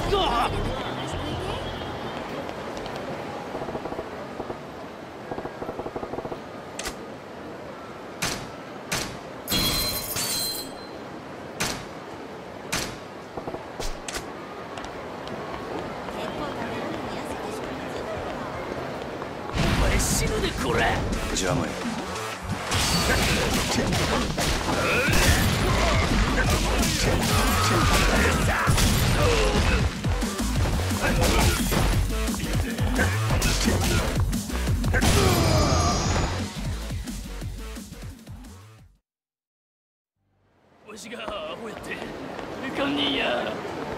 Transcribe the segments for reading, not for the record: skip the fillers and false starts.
死ぬでこれ。 邪魔や。 わしがアホやっていかんにや。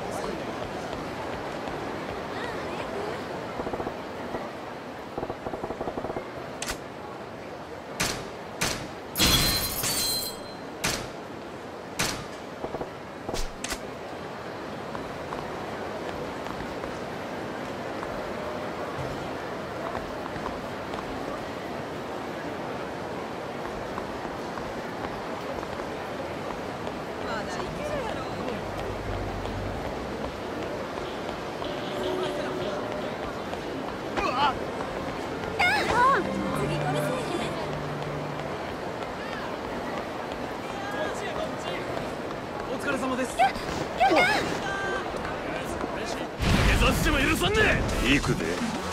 お疲れ様です。 下山しても許さんねえ。 行くで。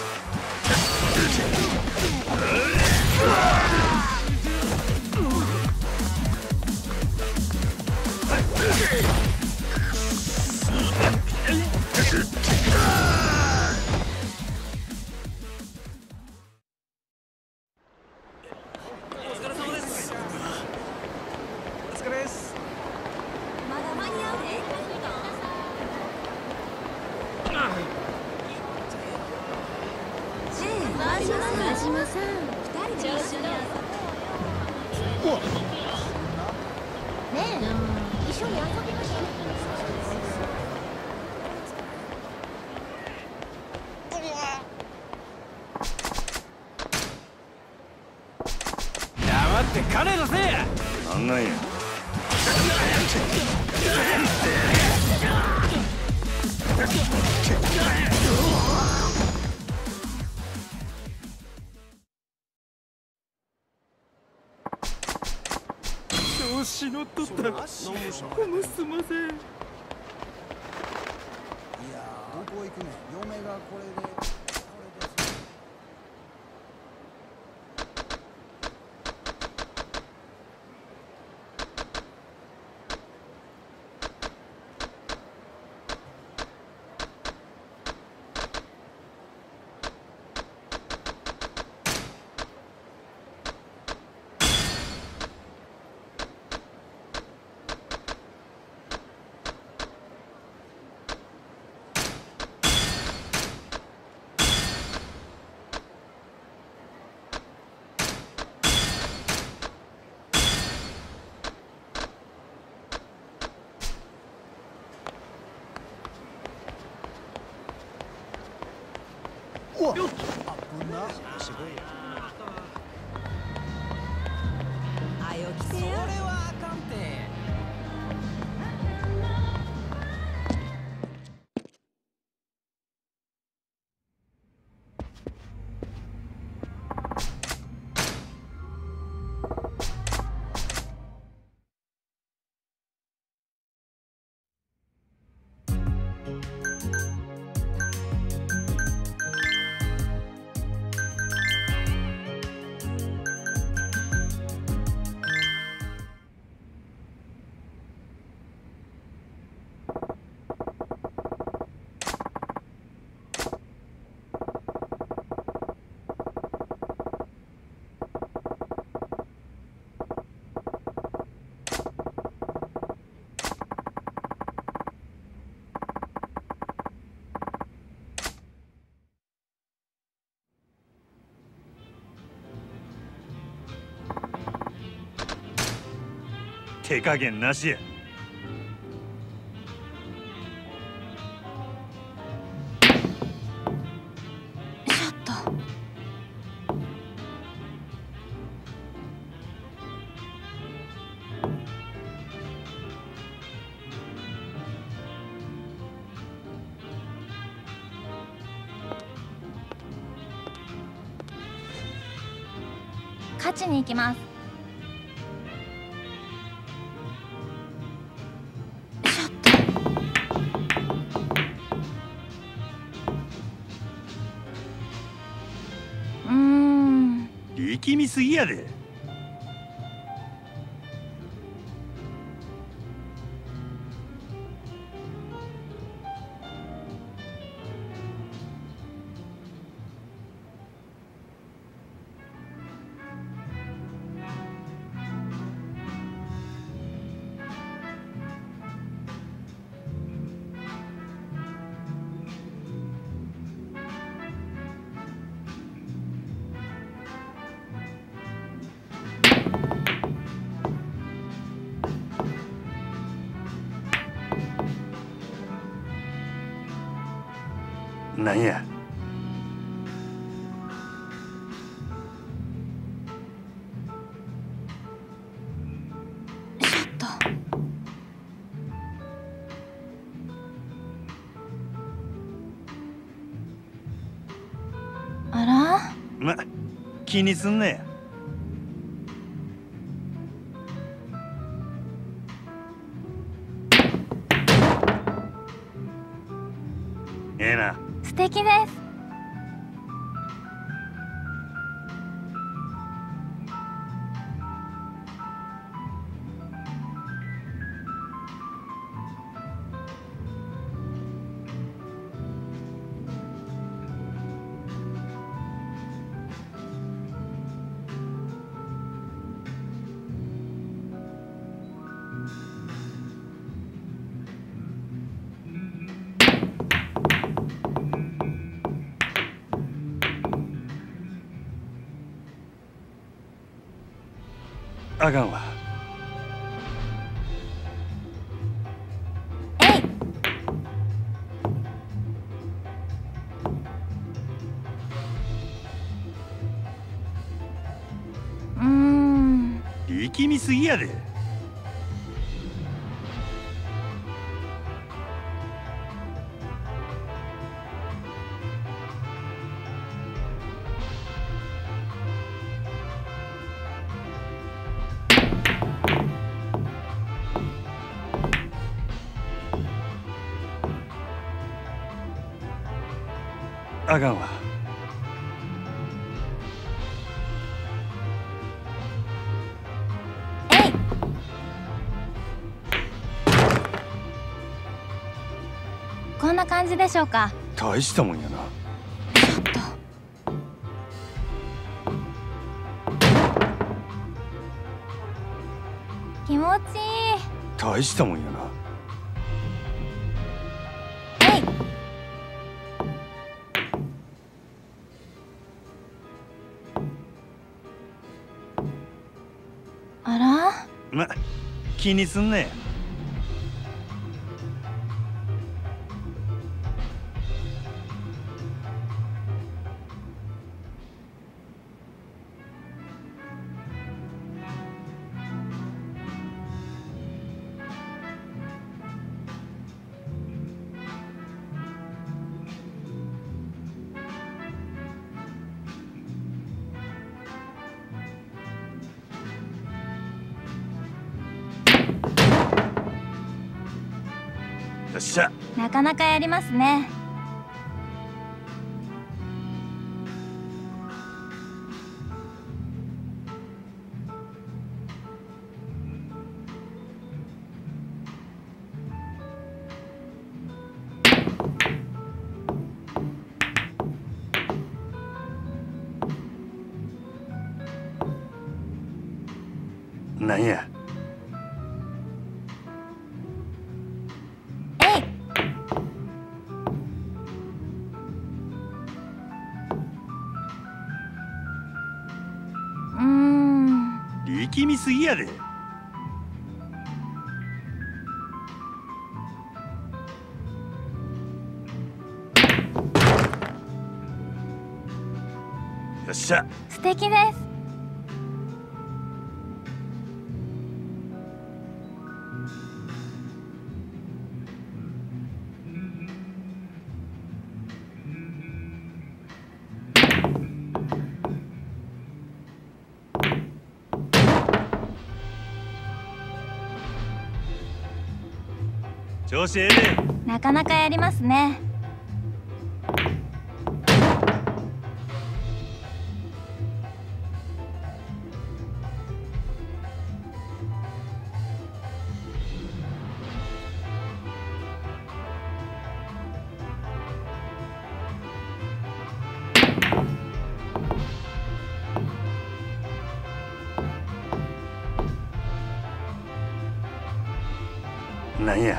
黙って金出せ。 なんなんや。 調子乗っとった。もうすんません。いやどこ行くね。嫁がこれで。 よっ。 あ、ぶんな。 あよ来てよ。それはあかんて。 手加減なしや。 勝ちに行きます。ちょっと力みすぎやで。なんや。 ちょっとあら、 気にすんなや。ええな。 素敵です。 あかんわ。 えい。 力みすぎやで。あかんわ。 えい。こんな感じでしょうか。 大したもんやな。 ちょっと気持ちいい。 大したもんやな。 えい。あら、 気にすんなや。よっしゃ。 なかなかやりますね。 なんや。 えい。 力みすぎやで。よっしゃ。 素敵です。 調子ええで。 なかなかやりますね。 なんや。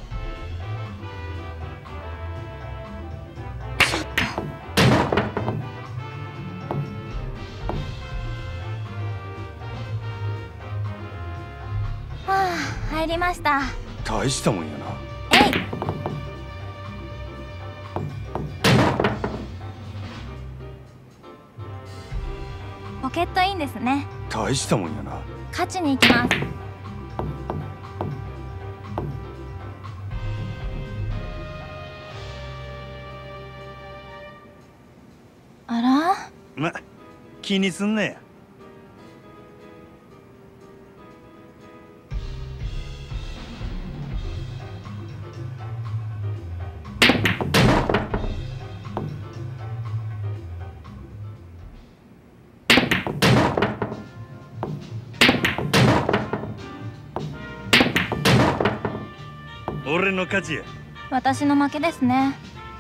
はあ、入りました。 大したもんやな。 えい。ポケットインですね。 大したもんやな。 勝ちに行きます。あら？ ま、気にすんなや。俺の勝ちや。 私の負けですね。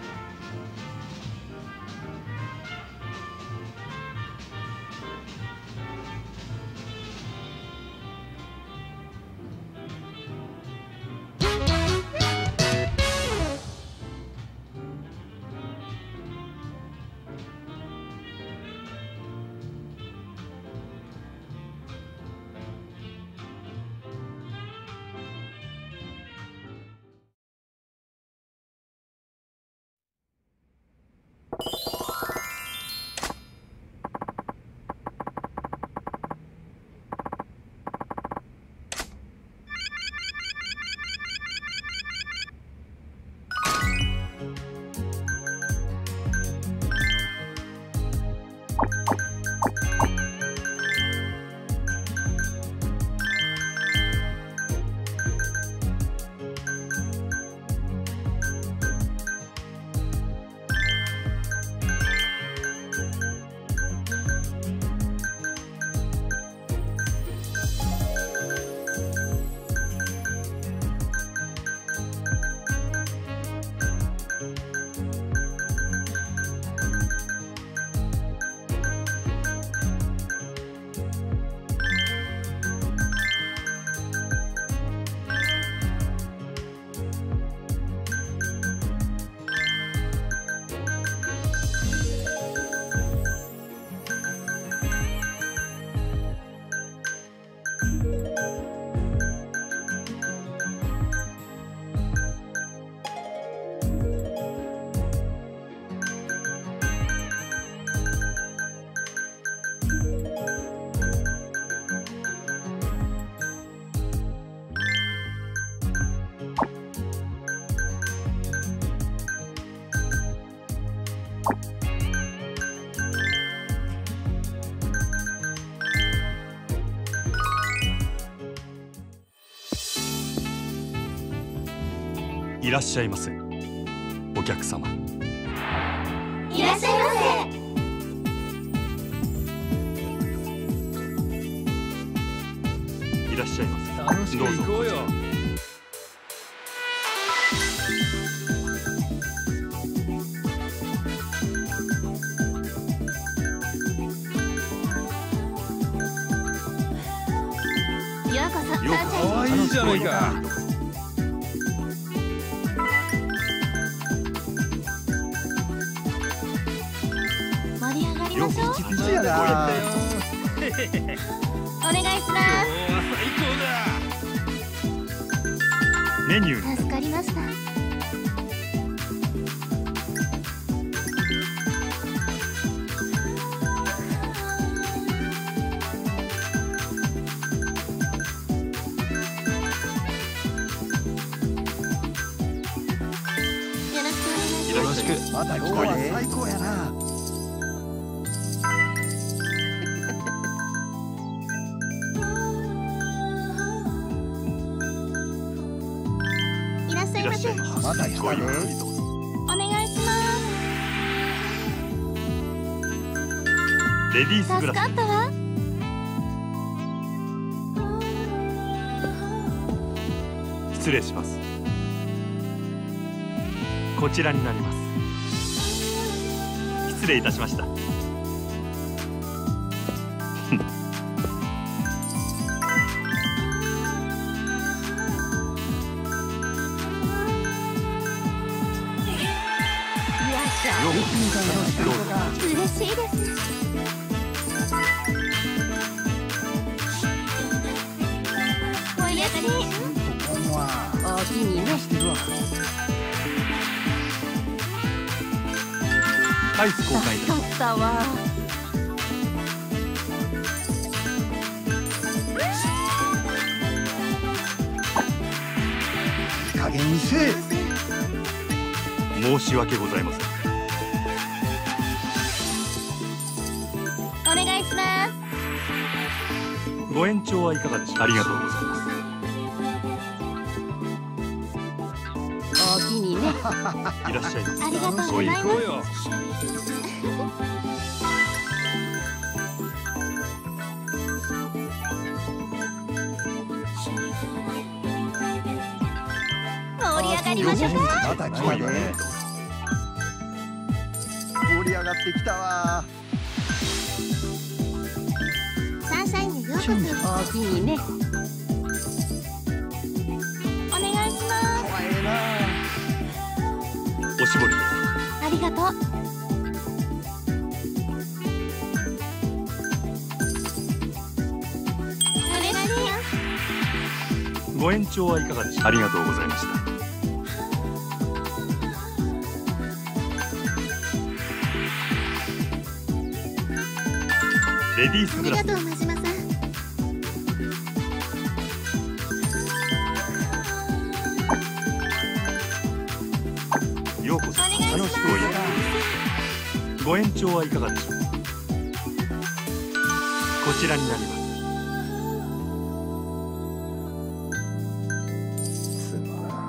いらっしゃいませ、お客様。 いらっしゃいませ。 いらっしゃいませ。 楽しく行こうよ。 ようこそ。 ようこそ。 かわいいじゃないか。 盛り上がりようこそ。 ましょう。 ピチやな。 お願いしまメニューにす。助かりました。 よろしく。 また今日は最高やな。 いらっしゃいまシュ。 まだ来たね。 お願いしまレディーす。 スグラス助かったわ。 失礼します。こちらになります。失礼いたしました。 嬉しいです。盛り上がり。おおきにね。 アイス交換いたします。 助かったわ。 加減にせえ。 申し訳ございません。 お願いします。 ご延長はいかがでしょうか。ありがとうございます。 おおきにね。 いらっしゃいませ。 ありがとうございます。 行こうよ。 盛り上がりましょうか。 また来たね。盛り上がってきたわ。 サンシャインへようこそ。おおきにね。お願いします。 かわええな。 おしぼり。 ありがとう。嬉しい。 ご延長はいかがでしょうか。ありがとうございました。レディースグラス。 ありがとう、真島さん。 ようこそ。 お願いします。 楽しくおやり。ご延長はいかがでしょうか。こちらになります。 すまな。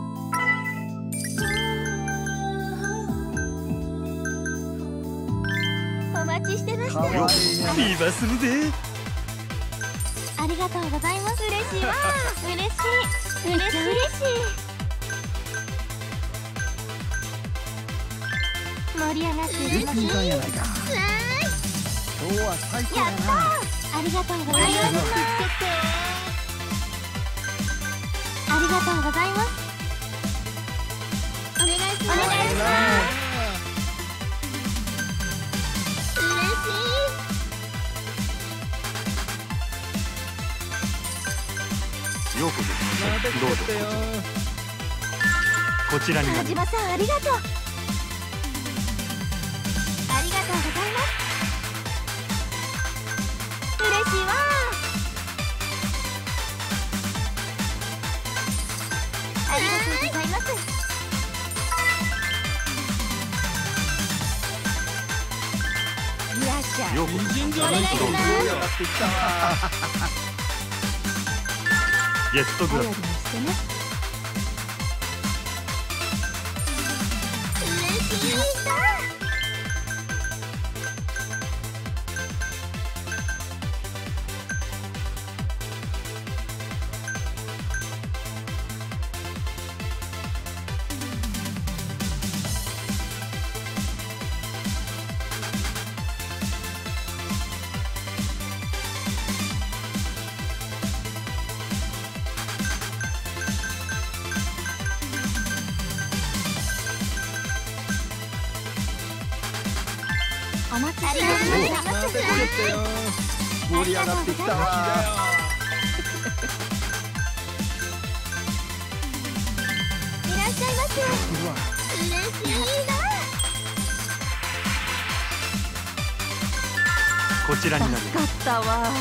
お待ちしてましかわいいな。 今するで。 た。ありがとうございます。嬉しいわ。嬉しい。めっちゃ嬉しい。盛り上がっていきましょう。 いいやないか。 わ今日は最高ーい。ややな。 ったー。ありがとうございます。ありがとうございます。お願いします。お願いします。 ようこそ。どうぞ。こちらになります。 田島さん、ありがとう。ありがとうございます。嬉しいわ。ありがとうございます。いらっしゃい。 ようこそ。 お願いします。 盛り上がってきたわ。 ゲストグラス。 してね。嬉しいだ。お待ちしてました。 盛り上がってきたわ。 いらっしゃいませ。嬉しいな。 こちらになります。 助かったわ。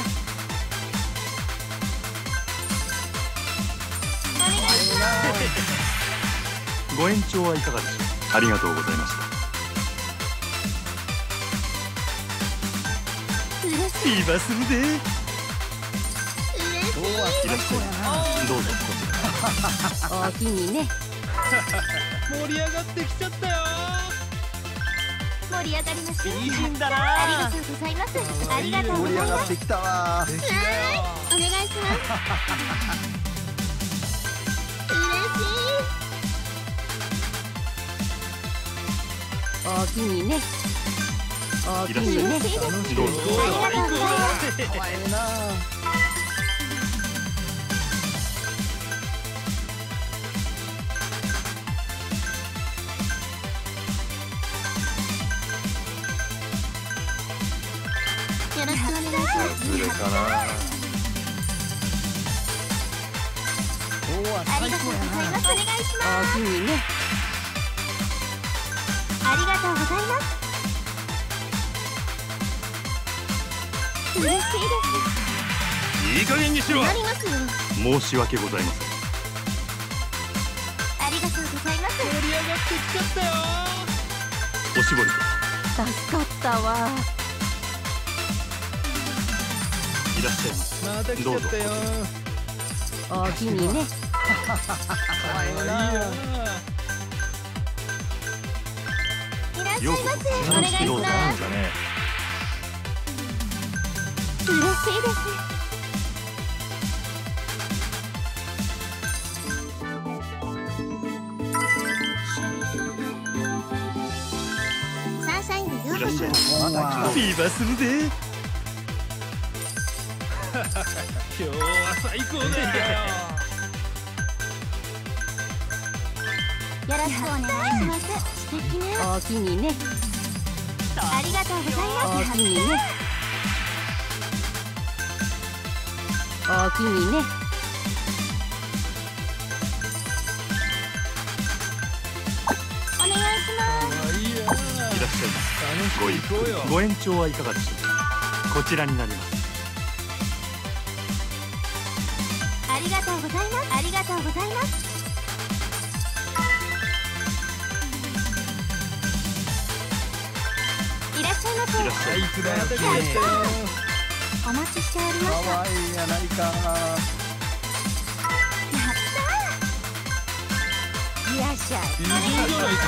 お願いします。 ご延長はいかがでしょうか。ありがとうございました。 今するで。 今日はいらっしゃいませ。どうぞこちら。 おおきにね。 盛り上がってきちゃったよ。 盛り上がりましょう。 いいんだな。 ありがとうございます。ありがとうご盛り上ざいます。 がってきたわ。 お願いします。嬉しい。 おおきにね。おおきにね。 嬉しいです。 どうぞ。 ありがとうございます。 かわいいな。 よろしくお願いします。 ずれかな。今日はあ最りがとうご高やな。 ざいます。お願いしおます。 おきにね。 ありがとうございます。嬉しいです。 いい加減にしろ。 なりますよ。 申し訳ございません。 ありがとうございます。 盛り上がってきちゃったよ。 おしぼり助かったわ。 といらっしゃいませ。 また来ちゃったよ。 おおきにね。 かわいいな。 いらっしゃいようませ。 こそお願いしどうぞ。 ます。嬉しいです。サンシャインでようこそ。 いらっしゃいませ。 また来た。 ビバするで。 今日は最高だよ。 よろしくお願いします。素敵ね。 おおきにね。 ありがとうございおおます。 きにね。おおきにね。 お願いします。 いいや。 いらっしゃいませ。ごゆっ行こうよ。 ご延長はいかがでしょうか。こちらになります。 ありがとうございます。ありがとうございます。いらっしゃいませ。 いらっしゃいまいつだよ。また来ちゃったよ。 お待ちしておりました。 かわいいやないか。 やったいらっしゃい。 いいじゃないか。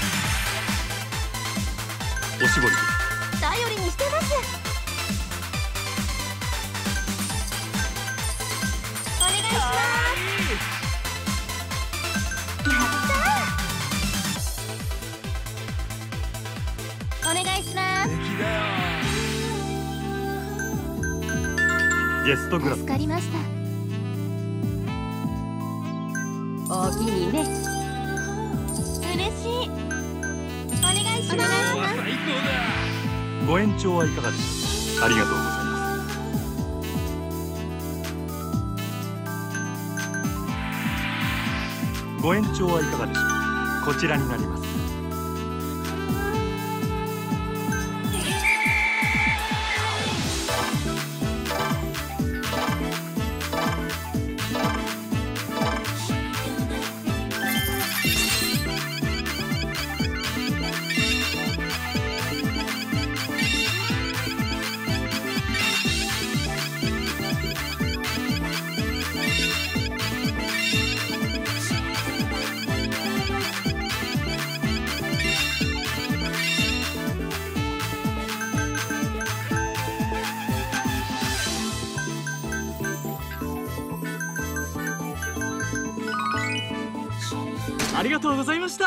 せ。おしぼりー。頼りにしてます。お願いします。やったー。お願いします。 敵だよ。 ゲストグラス助かりました。 おおきにね。 嬉しい。お願いし今日ます。 は最高だ。 ご延長はいかがでしょうか。ありがとうございます。ご延長はいかがでしょうか。こちらになります。 ありがとうございました。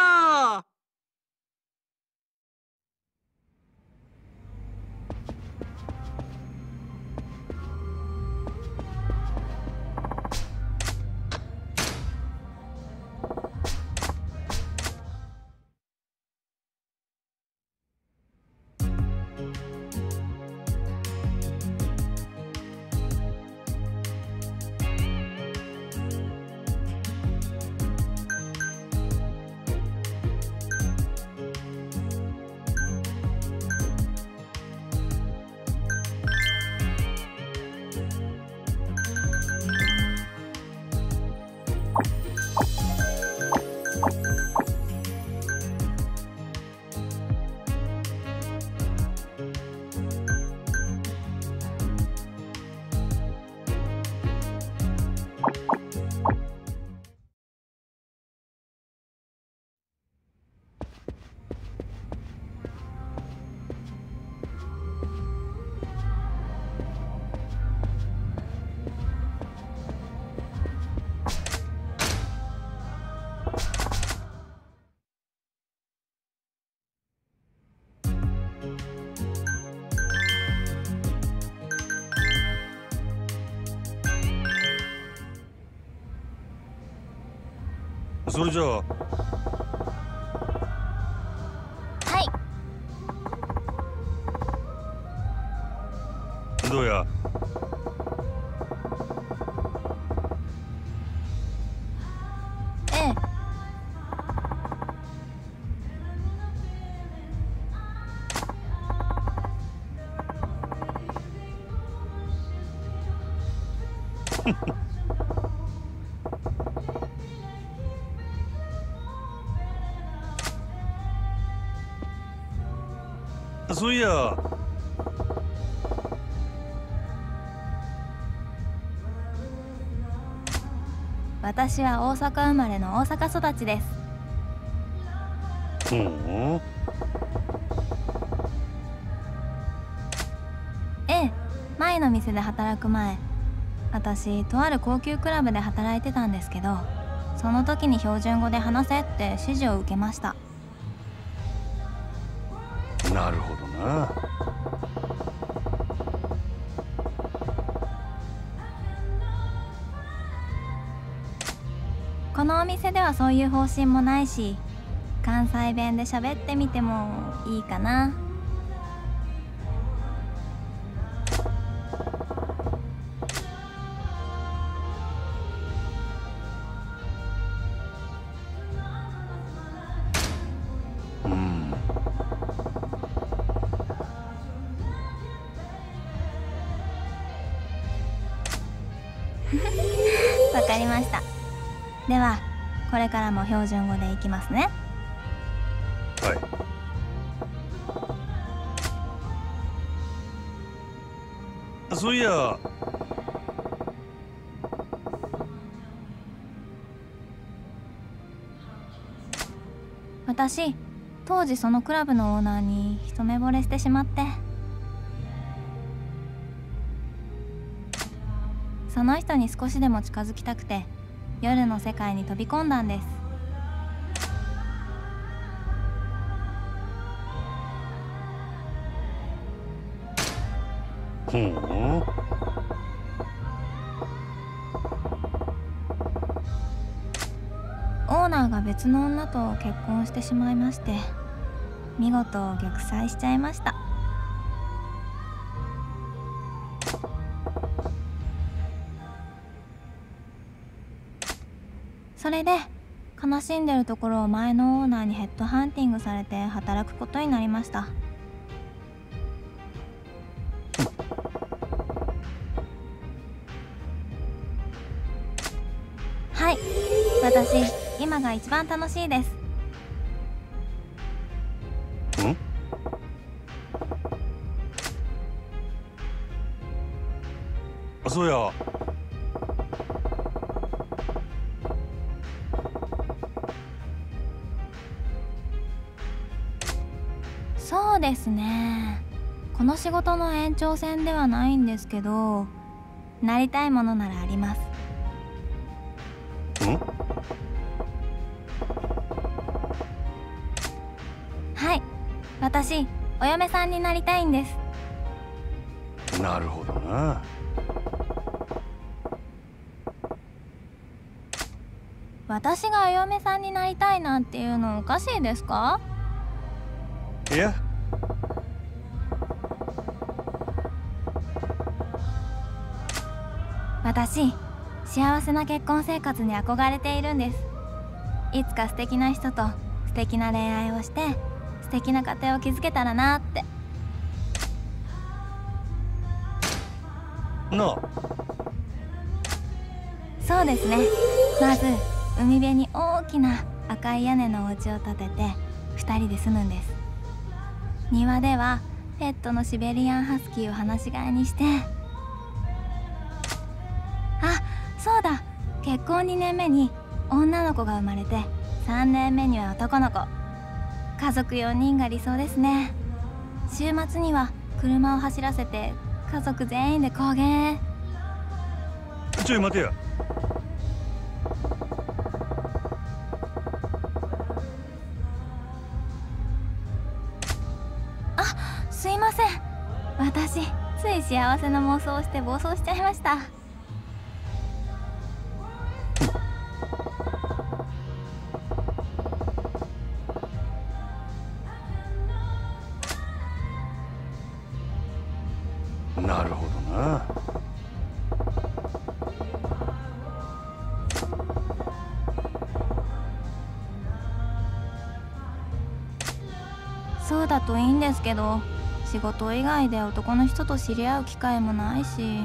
それじゃあはい。 どうや。 ええ。 そういや。 私は大阪生まれの大阪育ちです。 ほう。 ええ、前の店で働く前、私とある高級クラブで働いてたんですけど、その時に標準語で話せって指示を受けました。 なるほどな。 このお店ではそういう方針もないし、関西弁で喋ってみてもいいかな。 うん。 わかりました。ではこれからも標準語でいきますね。 はい。そういや。 私当時そのクラブのオーナーに一目惚れしてしまって、その人に少しでも近づきたくて夜の世界に飛び込んだんです。 ほう。 オーナーが別の女と結婚してしまいまして、見事逆妻しちゃいました。それで悲しんでるところを前のオーナーにヘッドハンティングされて働くことになりました。はい、私今が一番楽しいです。 ん？そうや。 そうですね。この仕事の延長線ではないんですけど、なりたいものならあります。 ん？ はい、私お嫁さんになりたいんです。 なるほどな。 私がお嫁さんになりたいなんていうのおかしいですか？ いや。 私幸せな結婚生活に憧れているんです。いつか素敵な人と素敵な恋愛をして素敵な家庭を築けたらなって。 なあ。 そうですね。まず海辺に大きな赤い屋根のお家を建てて2人で住むんです。庭ではペットのシベリアンハスキーを放し飼いにして、あ、そうだ、結婚2年目に女の子が生まれて3年目には男の子。家族4人が理想ですね。週末には車を走らせて家族全員で高原へ。 ちょい待てや。 すいません、私つい幸せな妄想をして暴走しちゃいました。 。 なるほどな。 そうだといいんですけど、仕事以外で男の人と知り合う機会もないし。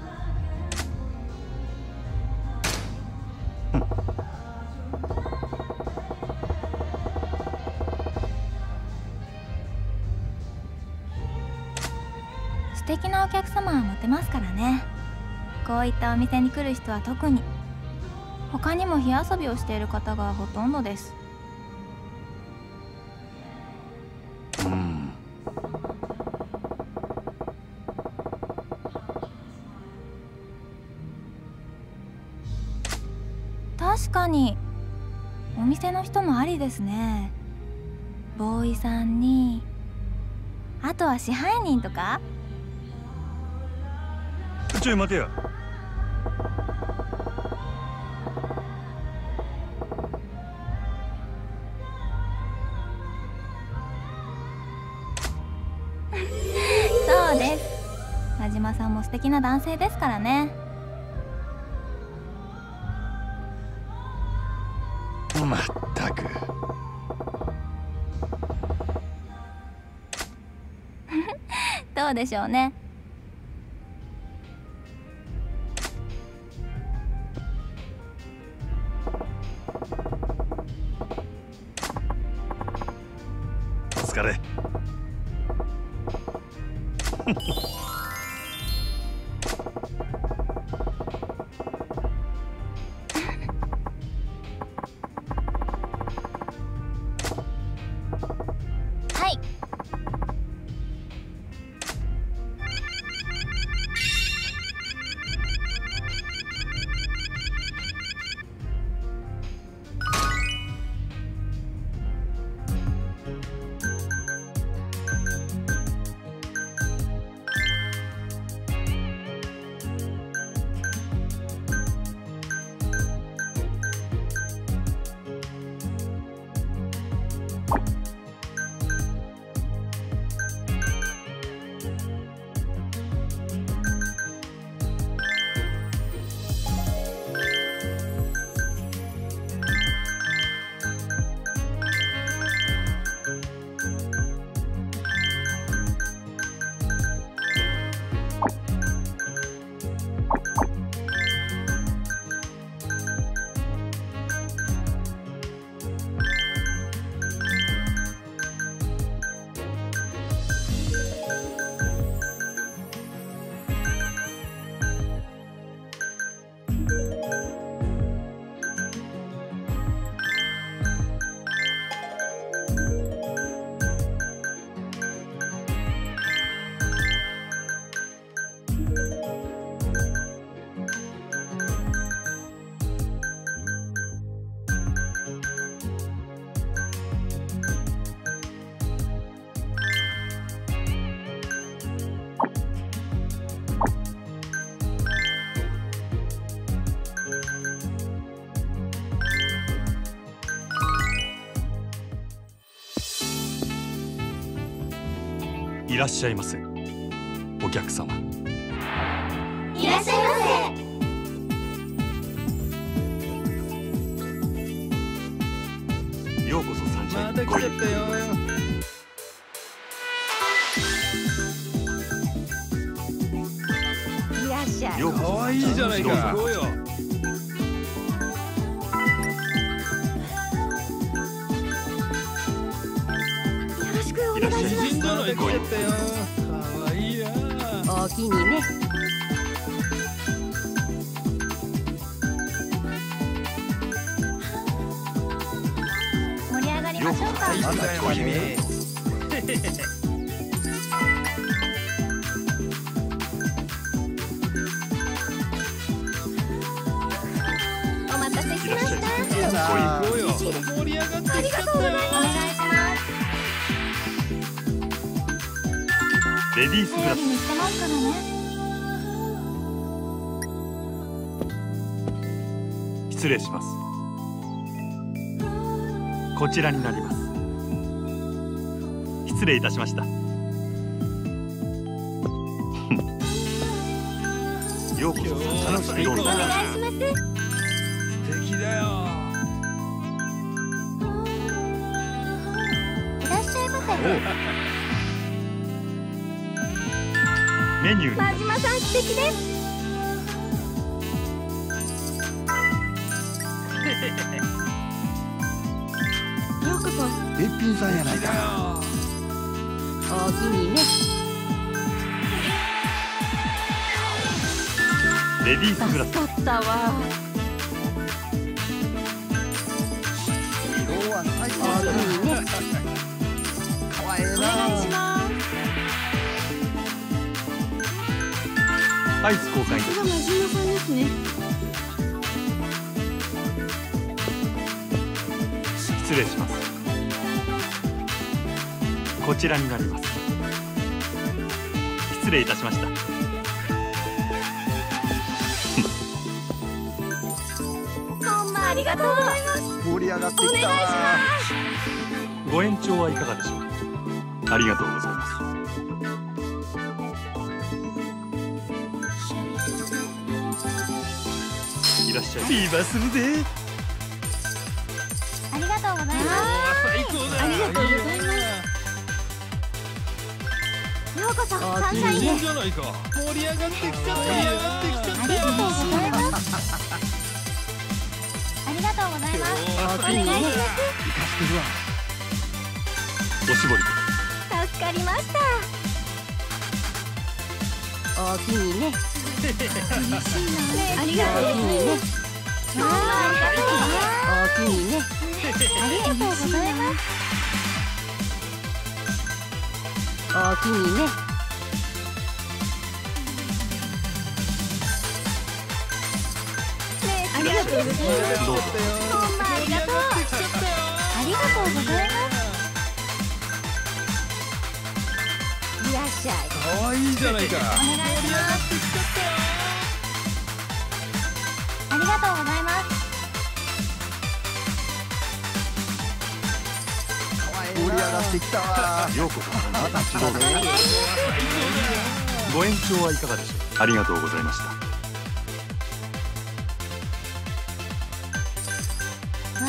素敵なお客様はモテますからね。こういったお店に来る人は特に。他にも火遊びをしている方がほとんどです。確かにお店の人もありですね。ボーイさんに、あとは支配人とか。 ちょい待てよ。 そうです。真島さんも素敵な男性ですからね。 まったく。 どうでしょうね。 お疲れ。 はい。 いらっしゃいませ。お客様。 いらっしゃいませ。 ようこそサンシャイン。 また来ちゃったよ。 いらっしゃい。 ようこそ可愛いじゃないか。 どうぞよ。 いらっしゃいませ。 美人じゃないか。来ちゃったよ。可愛いや。 おおきにね。 盛り上がりましょうか。 まだ来いね。 お待たせしました。 さあ行こうよ。盛り上がってきちゃったよ。 お願いします。 レディースグラス。 頼りにしてますからね。 失礼します。こちらになります。失礼いたしました。 ようこそ楽しみどうぞ。 お願いします。 敵だよ。 いらっしゃいませ。 メニューにな真ります。 島さん素敵です。ようこそ。 べっぴんさんやないか。 おおきにね。 レディースグラス。 助かったわ。 今日は最高おおきにね。 かわいいな。 お願いします。 アイス交換いたします。 真島さんですね。 失礼します。こちらになります。失礼いたしました。 ほんまありがとうございます。 盛り上がってきたわ。 ご延長はいかがでしょう。ありがとうございます。いらっしゃい。ビーバーするぜ。 ありがとうございます。 最高だ。 ありがとうございます。ようこそサンシャインへ。 いいじゃないか。盛り上がってきちゃった。盛り上がってきちゃった。 ありがとうございます。ありがとうございます。お願いします。 生かしてるわ。 おしぼりで。 助かりました。 おおきにね。 ありがとうございます。あおおきにね。 りがとうございます。 おおきにね。 ありがとうございます。 どうぞ。 ほんまありがとう。ありがとうございます。 いらっしゃい。 かわいいじゃないか。 お願いします。ありがとうございます。 盛り上がってきたわ。 ようこそ。 また来たどうぞ。 お願いしご延長はいかがでしょう。ありがとうございました。 ます。わ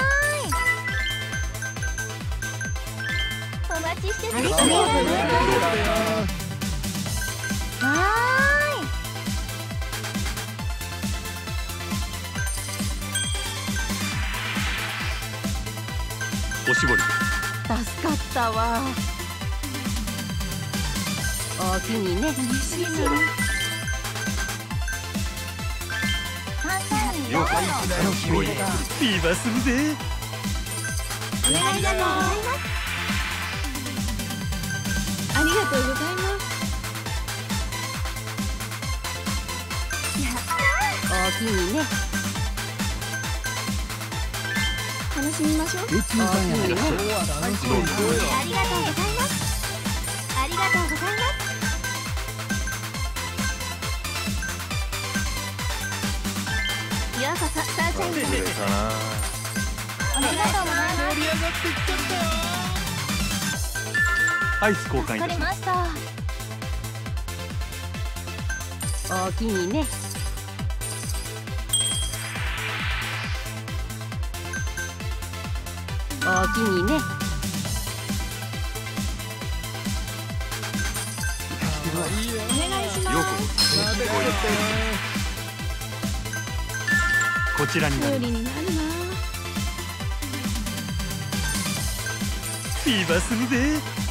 ーい。お待ちしてて。 ありがとうございます。 わーい。 おしぼりで。 助かったわ。おおきにね。 サンシャインようこそ。楽しみ。ビーバーするぜ。 お願いします。ありがとうございます。 おおきにね。 楽しみましょう。 べっぴんさんやないか。 どうぞ。 ありがとうございます。ありがとうございます。ようこそサンシャインへ。ありがとうございます。 盛り上がってきちゃった。 アイス交換いたします。 わかりました。 おおきにね。おおきにね。 お願いしようます。 こそ。ごゆっくり。こちらになります。 頼りになるな。 ビーバーするぜ。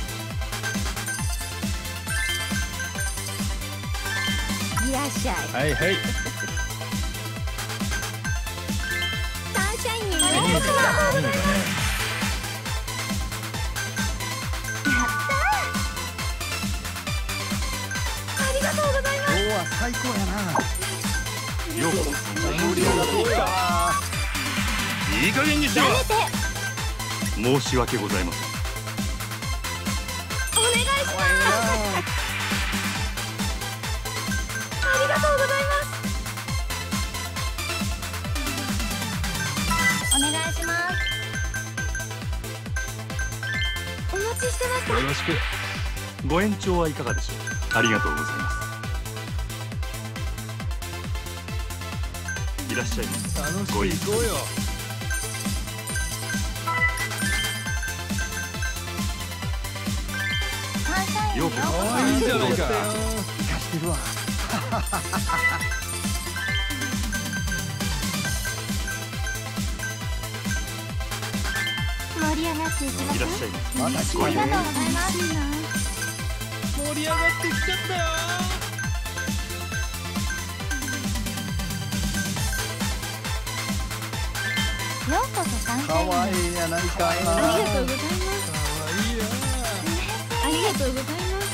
いらっしゃい。 はいはい。 サンシャインにようこそ。やったー。ありがとうございます。 今日は最高やな。 ようこそ。 盛り上がってきたわ。 いい加減にしろ。 やめて。 申し訳ございません。 お願いします。ありがとうございます。お願いします。お待ちしてました。 よろしく。 ご延長はいかがでしょう。ありがとうございます。 いらっしゃいます。 楽しく行こうよ。 サンシャインにようこそ。 可愛いじゃないか。 生かしてるわ。 盛り上がっていきまいらっしょう。 しゃいます。 私ありがとうございます。 盛り上がってきちゃったよ。 ようこそサンシャインに。 可愛いやないか。 ありがとうございます。 可愛いよ。 ありがとうございます。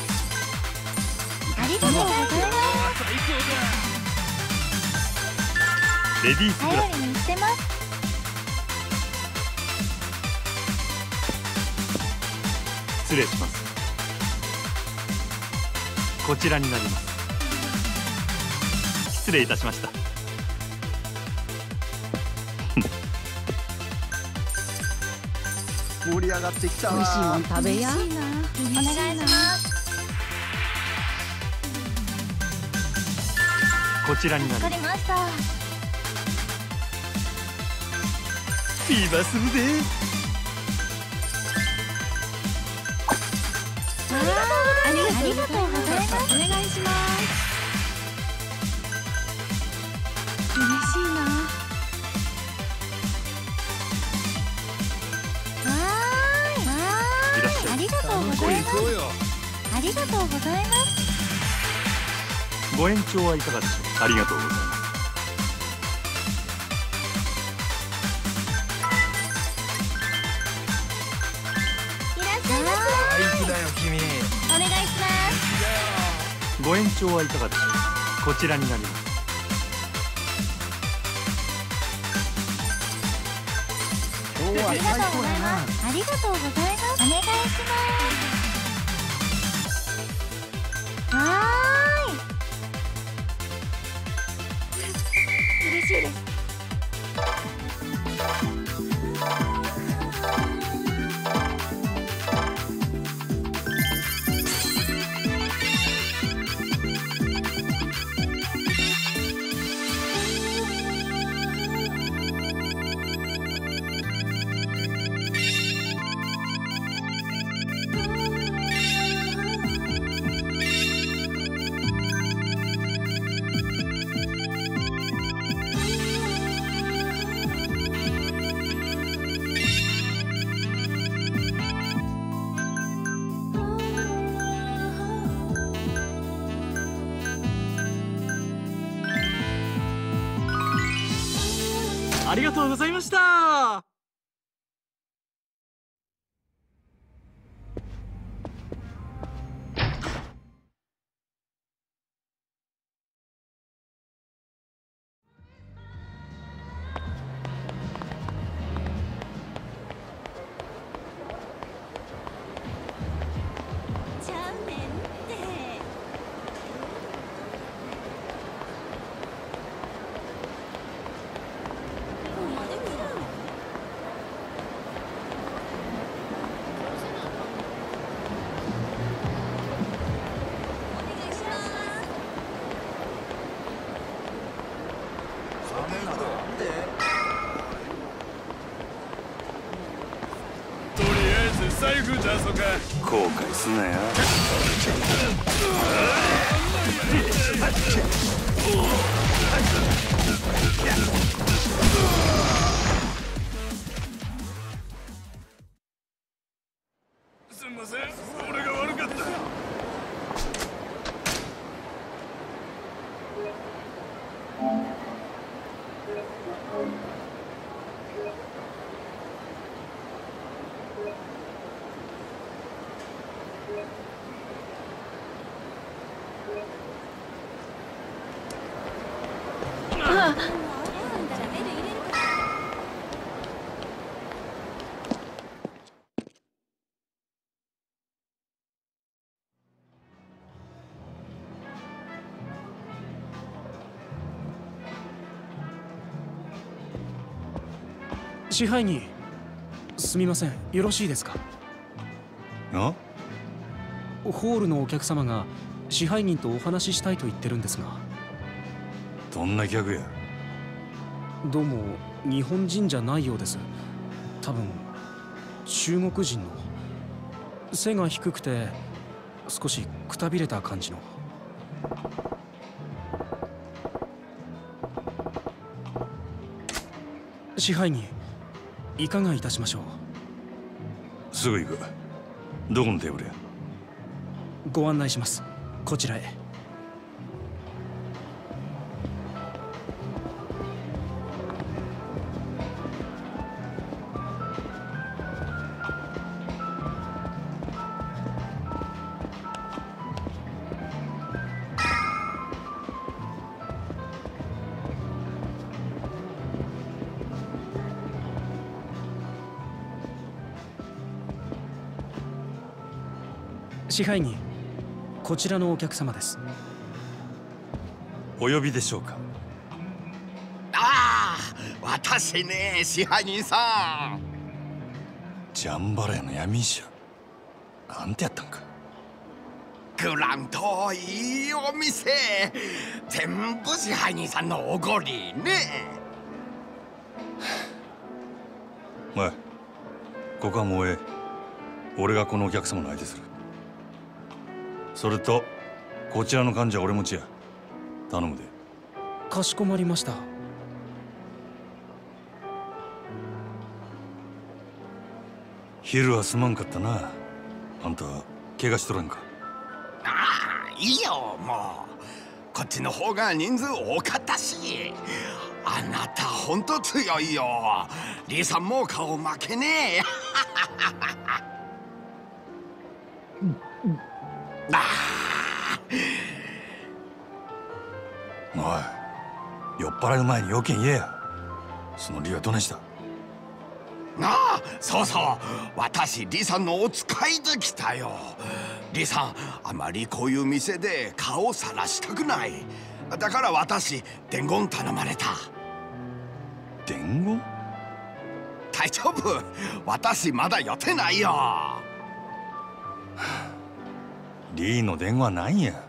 ありがとうございます。 最高レディースグラ頼りにしてます。 ス、失礼します。こちらになります。失礼いたしました。 盛り上がってきたわ。 美味しいもん食べや。 お願いします。 こちらになわかります。 りました。 フィーバーするぜ。 ありがとうございます。お願いします。嬉しいな。 わーい。 いらっしゃい。 ありがとうご楽しくざいます。 行こうよ。 ありがとうございます。 ご延長はいかがでしょう。ありがとうございます。 いらっしゃいまバイクだよ君。 せ。お願いします。 ご延長はいかがでしょう。こちらになります。 今日はありが最高やな。 とうございます。ありがとうございます。お願いします。わーい。嬉しいです。 ありがとうございました。 ちゃうねんって。 とりあえず財布出そうか。 後悔すなよ。 すんません、俺が悪かった。 支配人、すみません、よろしいですか。 あ、 ホールのお客様が支配人とお話ししたいと言ってるんですが。 どんな客や。 どうも日本人じゃないようです。多分中国人の。背が低くて少しくたびれた感じの。支配人、いかがいたしましょう。 すぐ行く。どこのテーブルや。 ご案内します。こちらへ。支配人、こちらのお客様です。 お呼びでしょうか。 ああ、私ね、支配人さん。 ジャンバラヤの闇医者。なんてやったんか。 グランといいお店。全部支配人さんのおごりね。 おい、ここはもうええ。俺がこのお客様の相手する。それとこちらの患者は俺持ちや。頼むで。 かしこまりました。 昼はすまんかったな。あんた怪我しとらんか。 ああ、いいよ、もう。こっちの方が人数多かったし。あなたほんと強いよ。リーさんも顔負けねえ。 おい、酔っ払う前に要件言えや。その理由はどねした。 ああ、そうそう、私リさんのお使いで来たよ。リさん、あまりこういう店で顔さらしたくない。だから私伝言頼まれた。 伝言？ 大丈夫、私まだ予定ないよ。 リーの電話なんや。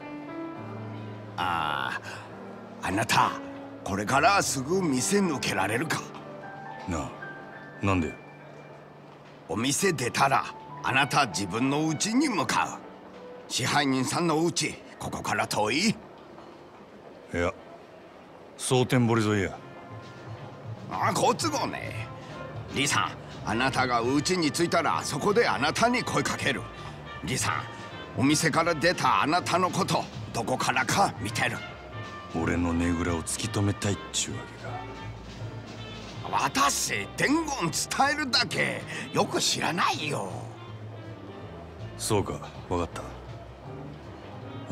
あなたこれからすぐ店抜けられるか。 なんで。 お店出たらあなた自分の家に向かう。支配人さんの家ここから遠い？ いや、蒼天堀沿いや。 好都合ね。リさん、あなたが家に着いたらそこであなたに声かける。リさん、お店から出たあなたのことどこからか見てる。 俺のねぐらを突き止めたいっちゅうわけか。 私伝言伝えるだけよく知らないよ。 そうか、分かった。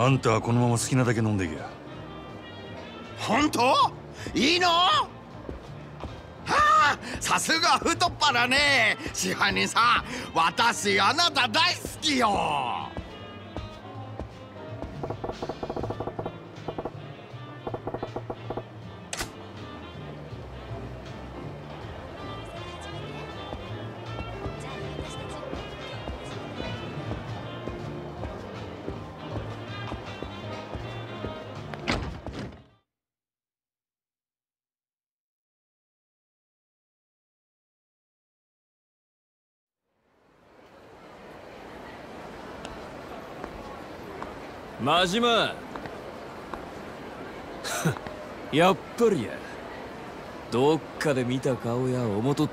あんたはこのまま好きなだけ飲んでいけや。 本当？いいの？はあ、さすが太っ腹ね。支配人さん、私あなた大好きよ。 真島やっぱりや。どっかで見た顔や思とって。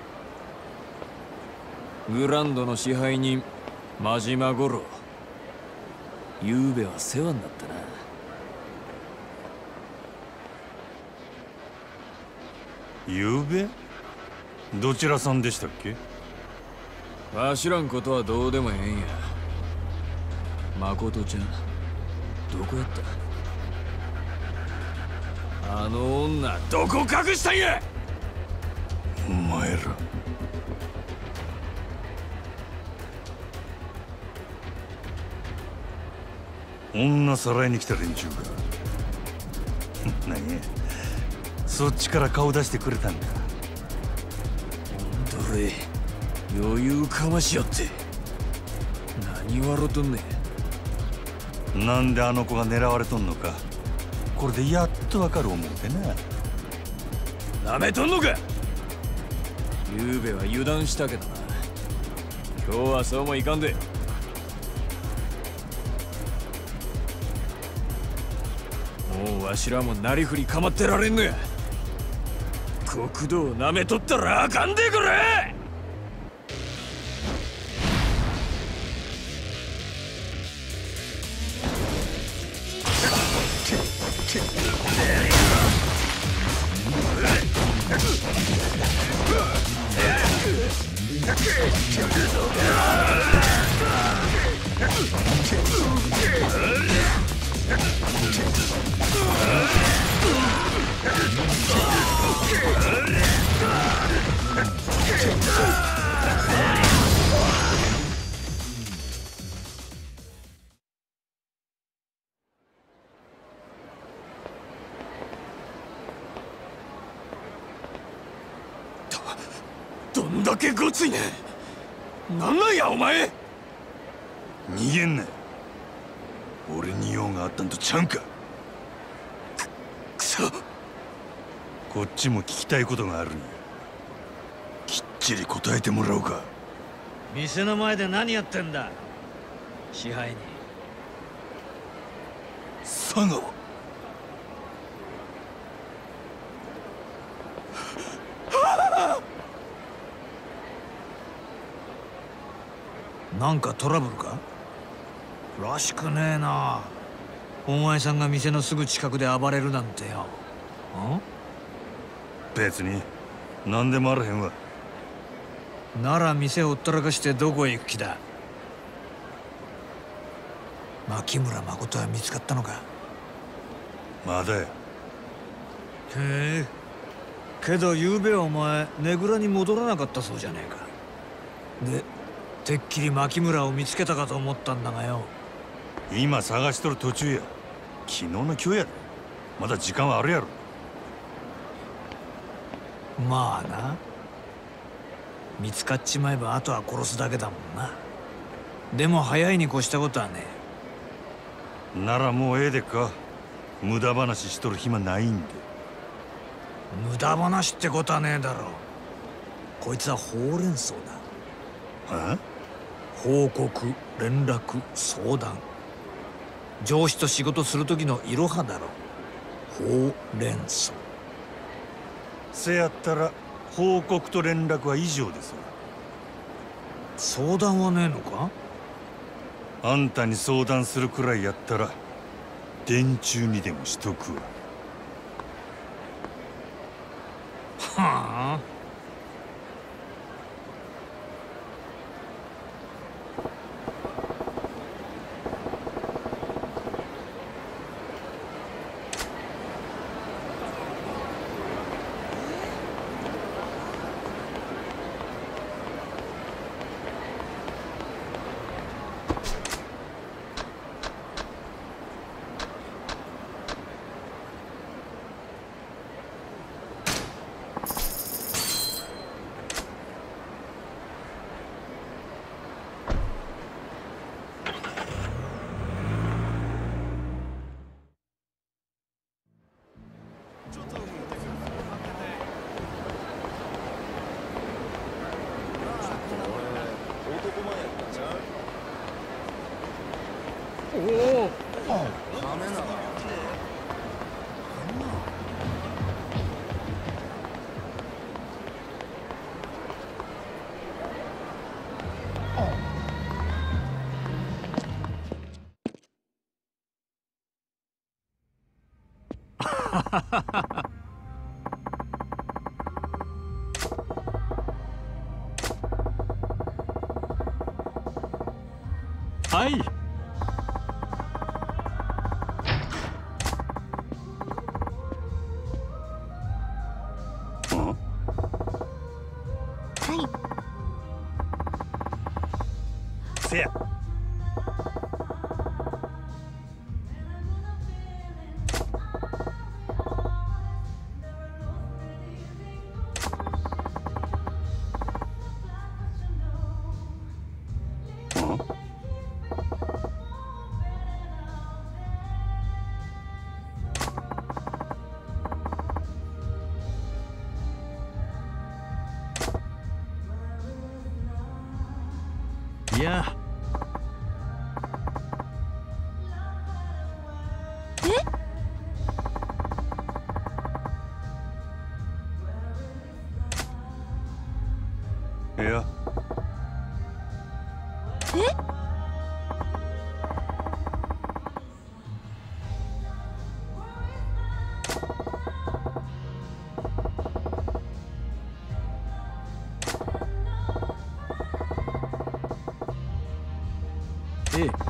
グランドの支配人真島五郎、ゆうべは世話になったな。 ゆうべ？どちらさんでしたっけ？ わしらんことはどうでもええんや。誠ちゃんどこやった？あの女どこ隠したんや！ お前ら女さらいに来た連中か。何や、そっちから顔出してくれたんか。 どれ余裕かましよって何笑うとんねん。 なんであの子が狙われとんのか、これでやっとわかる思うてな。 なめとんのか。ゆうべは油断したけどな、今日はそうもいかんで。もうわしらもなりふり構ってられんのや。国土をなめとったらあかんでくれ。どんだけごついねん。なんなんやお前。 逃げんな。俺に用があったんとちゃうんか。 くそ。 こっちも聞きたいことがあるんや。きっちり答えてもらおうか。 店の前で何やってんだ支配人。 佐川。 なんかトラブルからしくねえな。お前さんが店のすぐ近くで暴れるなんてよ。 別に何でもあらへんわ。 なら店ほったらかしてどこへ行く気だ。牧村誠は見つかったのか。 まだや。 へえ。けど昨べお前ねぐらに戻らなかったそうじゃねえか。でてっきり牧村を見つけたかと思ったんだがよ。 今探しとる途中や。昨日の今日やで。まだ時間はあるやろ。 まあな。見つかっちまえばあとは殺すだけだもんな。でも早いに越したことはねえ。ならもうええでっか。無駄話しとる暇ないんで。 無駄話ってことはねえだろ。こいつはほうれん草だ。 はあ？ 報告、連絡、相談。上司と仕事する時のいろはだろ。ほうれん草。 せやったら報告と連絡は以上ですわ。 相談はねえのか。 あんたに相談するくらいやったら電柱にでもしとくわ。 はあ。 はい。 せや。 いや。 いや。 ええ。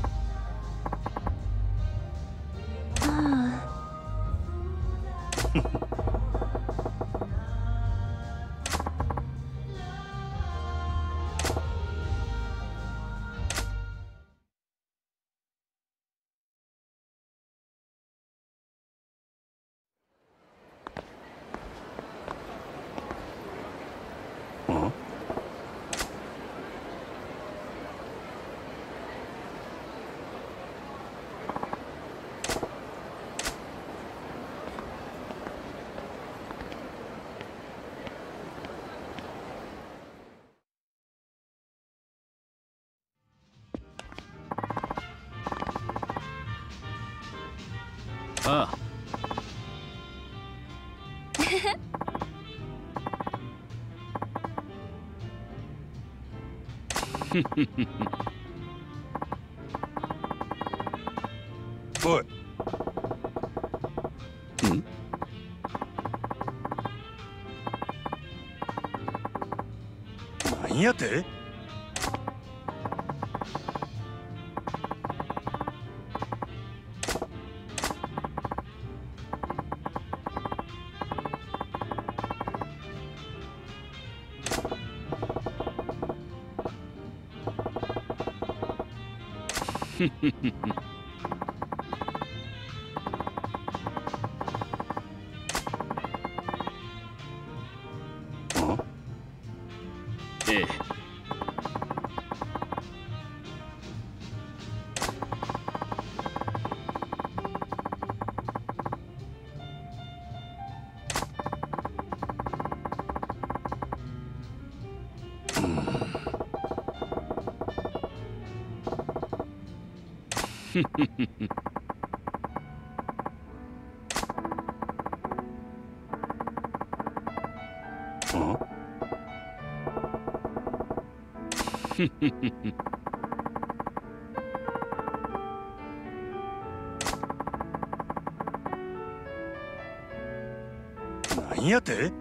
ああ。 おい。 ん？ 何やて？ ええ。 何やて？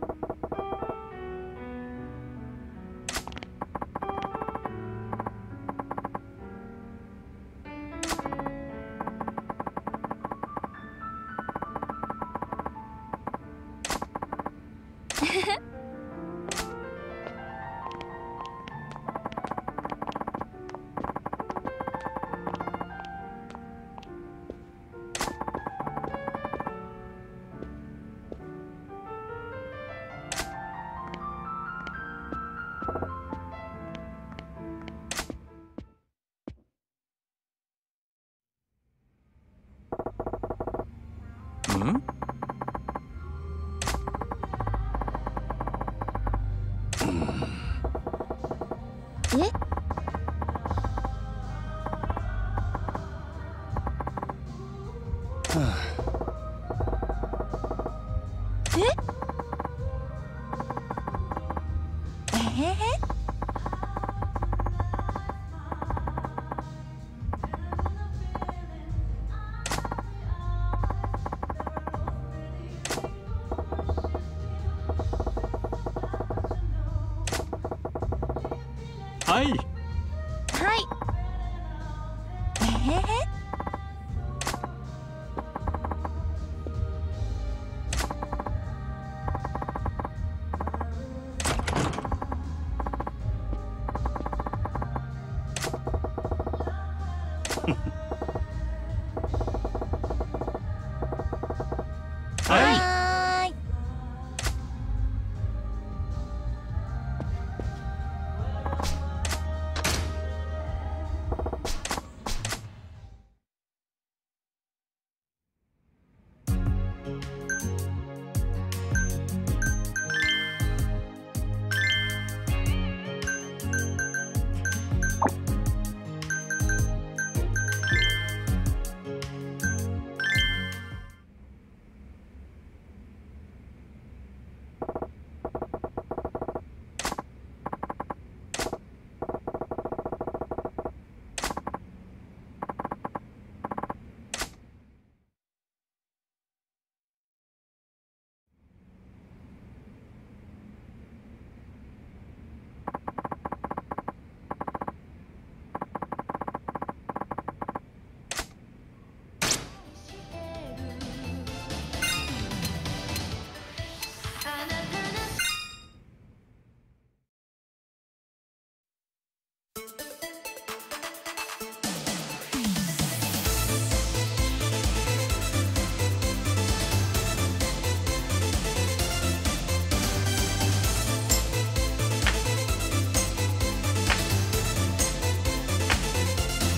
ん？ え？ はい。 はい。はーい。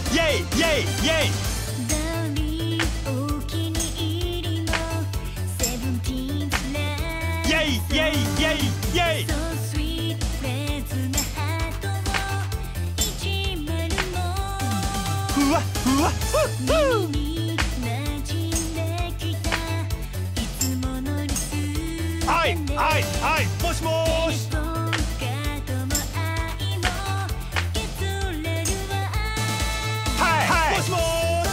イェイイェイイェイダーリーお気に入りのセブンティーンズライェイイェイイェイイェイソースイートフレーズがハートをいじめるのふわふわふわ耳に馴染んできたいつものリスはいはいはいもしもーしはいはいもしもーし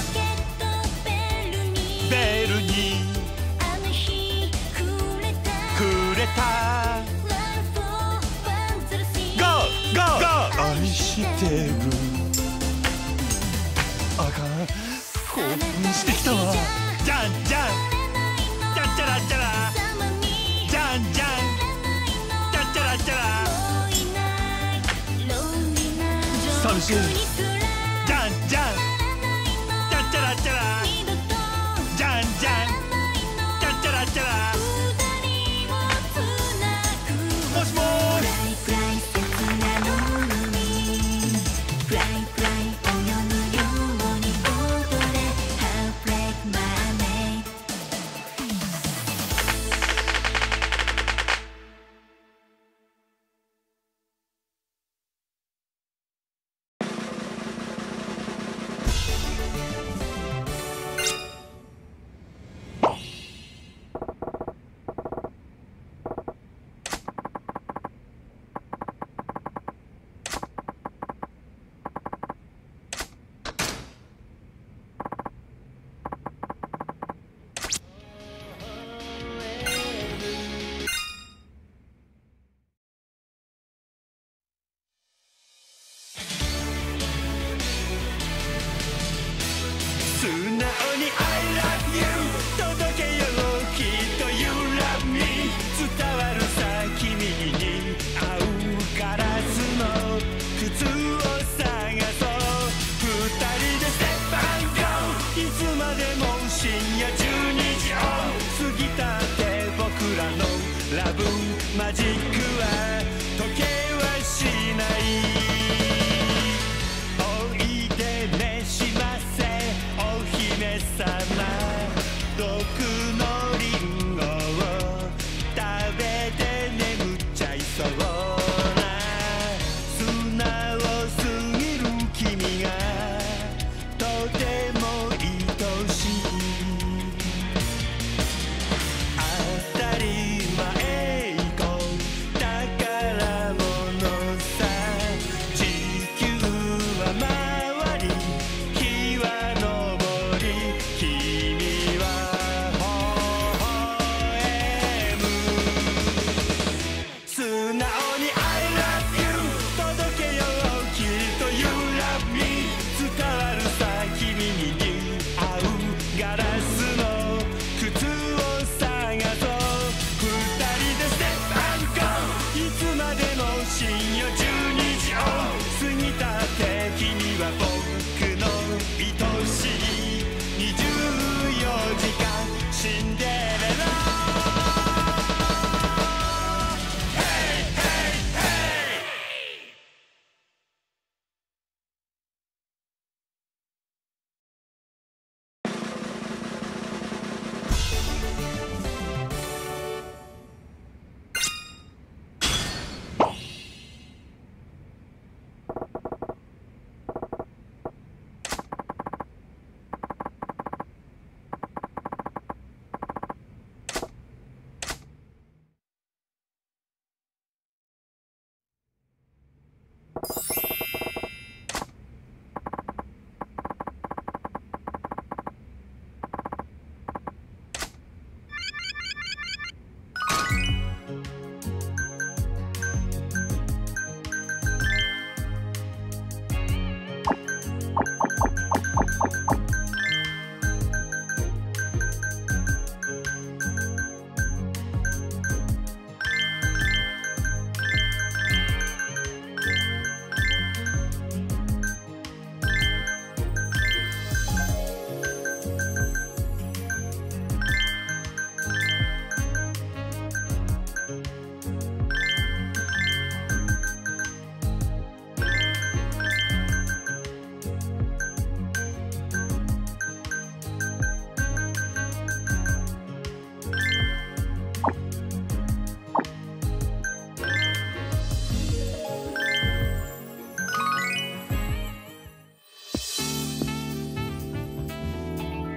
ベルにくれたゴーゴーゴー愛してるあかん興奮してきたわじゃんじゃんじゃんちゃらちゃらじゃんじゃんじゃんちゃらちゃら寂しいじゃんじゃんじゃんちゃらちゃらじゃんじゃんじゃんちゃらちゃらもしもーし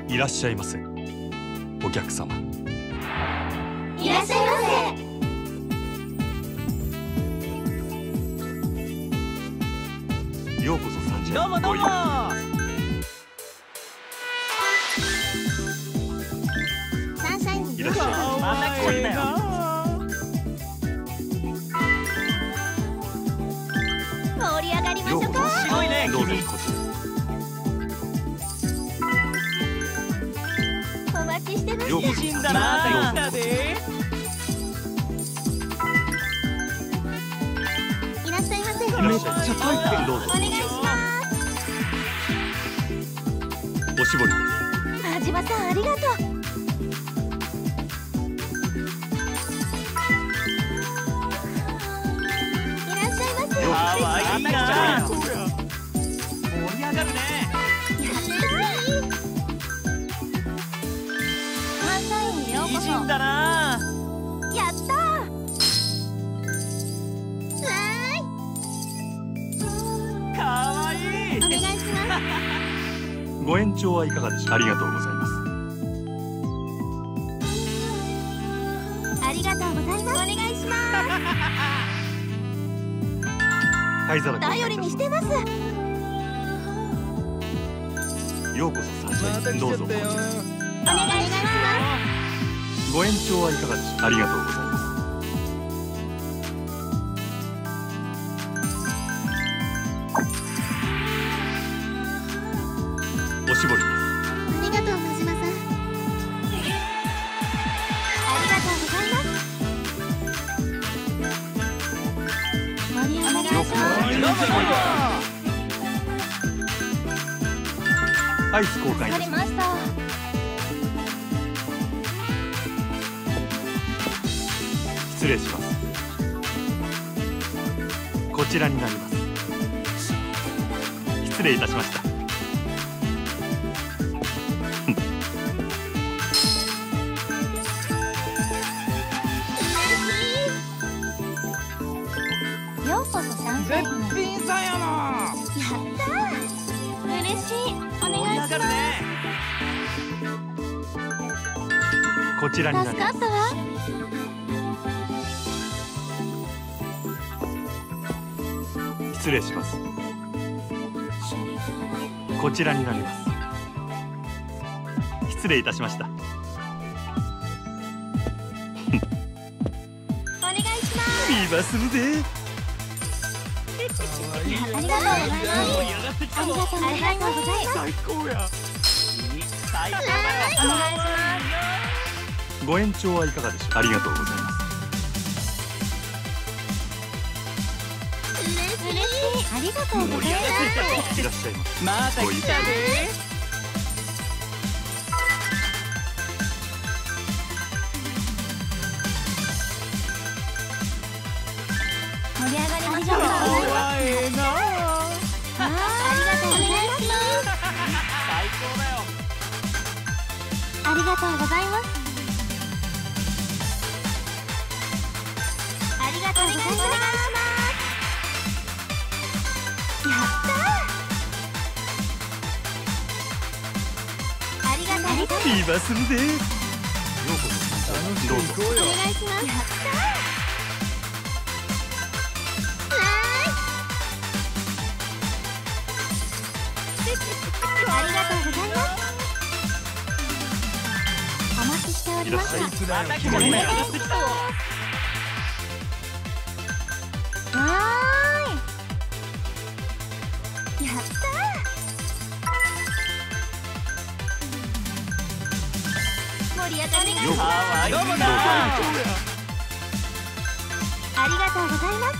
いらっしゃいませ。お客様。 いらっしゃいませ。 ようこそ三時。 どうもどうも。 サンシャインいらっしゃいませ。 また来ちゃったよ。 盛り上がりましょうか。 すごいねどうぞ君。 こちお待ちしてます。 ら。ようこそ美人だ三な。 時。 で。 いらっしゃいませ。 いらっしゃいませ。どうぞお。願いします。 おしぼり。 真島さんありがとう。いらっしゃいませ。 かわいいな。盛り上がるね。 サンシャインへよう美こそ。 人だな。 やったー。わかわいい。 ーい。お願いします。 ご延長はいかがでしょう。ありがとうございます。 ありがとうございます。お願いしま灰皿す。頼りにしてます。 ようこそ三時。どうぞこちら。 お願いしまご延長はいかがでしょう。ありがとうございます。おしぼりです。 す。ありがとう真島さん。ありがとうございます。盛り上がりましょう。 どうもどうも。 アイス交換いわかたしまりました。 す。失礼します。こちらになります。失礼いたしました。 ようこそサンシャインへ。 品さんやな。 やったー。嬉しい。お盛り願いしま上がるね。 こちらになす。 ります。 助かったわ。 失礼します。こちらになります。失礼いたしました。 お願いします。 見まするで。 ありがとうございます。 盛り上がってきたぞ。 ありがとうございます。 最高や。最高だよ。 お願いしご延長はいかがでしょう。ありがとうございます。 嬉しい。ありがとうございます。 いらっしゃいませ。 また来たで。 盛り上がりましょうか。 ええな。 ありがとうございます。 最高だよ。 ありがとうございます。ありがとうございます。やったー。ありがとうございます。 見まするで。ようこそ三時。どうぞ。 お願いします。やったー。ありがとうございます。お待ちしておりました。 また来ちゃったよ。 わーい。やったー。盛り上がりまようこかわいいな。 ありがとうございます。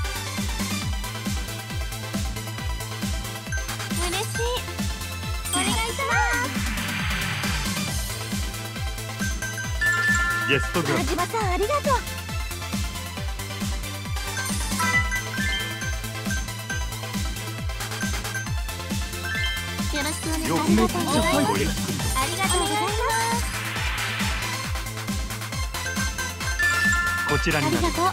嬉しい。お願いします。 ゲストグラ真島さんありがとう。よろしくお願いしようます。 こそ三時。ごゆっくりと。 ありがとうございます。 こちらあになります。 りがとう。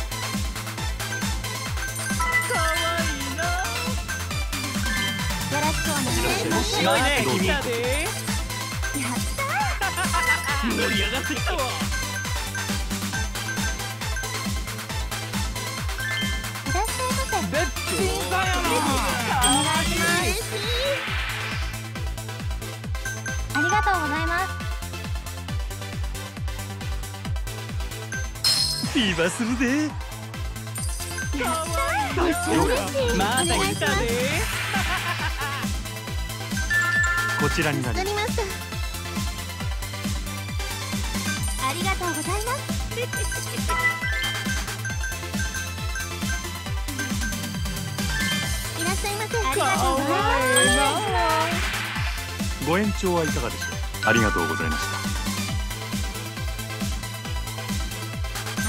よろしくお願いします。 面白いね君。 やった盛り上がってきたわ。 いらっしゃいませ。 別府だよな。 お願いします。ありがとうございます。 ビバするで。 まだ来たで。 こちらになりわかりました。ありがとうございます。いらっしゃいませ。ありがとうございます。 ご延長はいかがでしょう。ありがとうございました。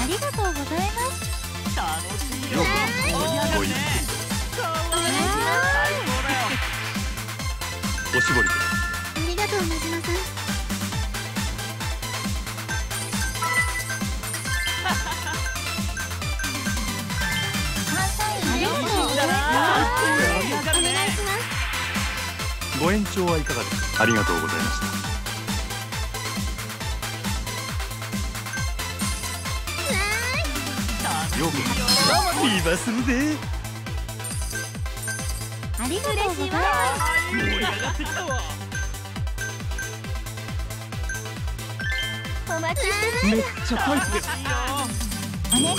ありがとうございます。 楽しいよ。 よ盛り上がるね。 お願いします。 最高だよ。 おしぼりで。 ありがとう真島さん。 ご延長はいかがですか。ありがとうございました。ようこそ。ビバするで。 ありがとうございます。 盛り上がってきたわ。 お待ちしてます。 めっちゃタイプです。 お願いします。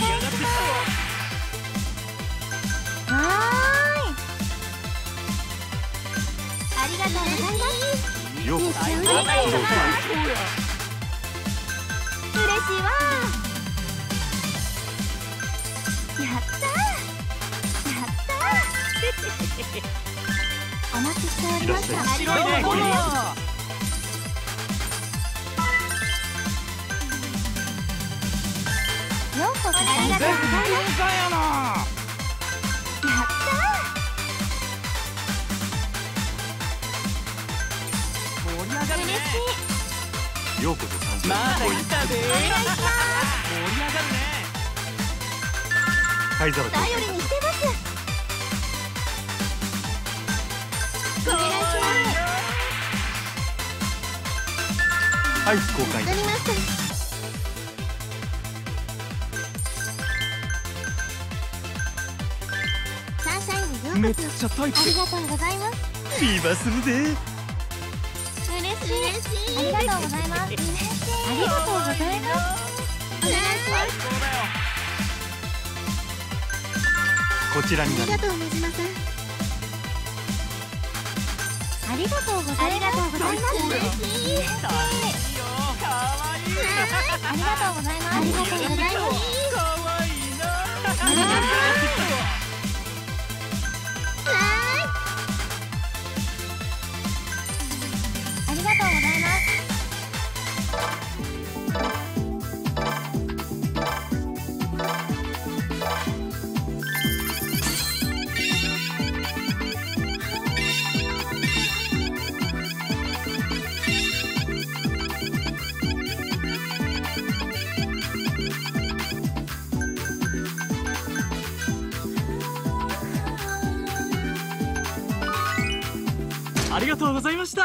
はーい。ありがとうございます。 ようこそ。 嬉しいわ。やったー。やったー。お待ちしておりました。 白いね君。 ようこそ。ありがとうございます。 だよな。 やった盛り上がるね。 ようこそ参まだ加。 来たで。盛り上がるね。 灰皿と。 頼りにしてます。お願いしアイス交換ます。わかりました。サンシャインにようこそ。 めっちゃタイプありがとうございます。 ビバするで。 嬉しい。ありがとうございます。ありがとうございます。お願いします。 こちらになります。 ありがとう真島さん。ありがとうございます。ありがとうございます。嬉しい。 かわいい。 ありがとうございます。ありがとうございます。 かわいいな。 ありがとうございます。 ありがとうございました。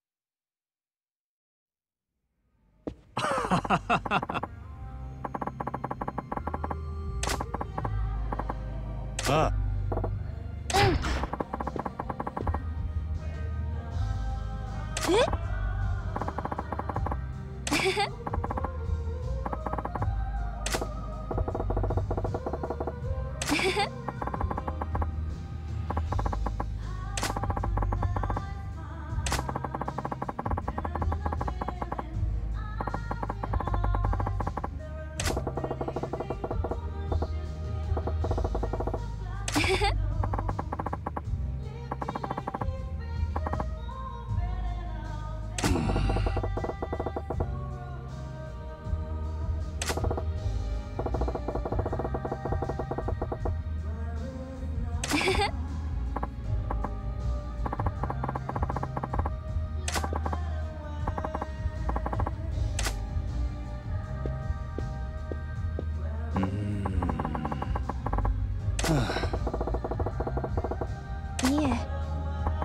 ああ。 いえ、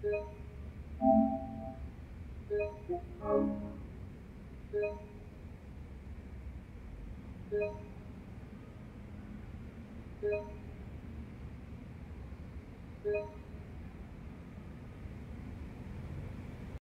うん。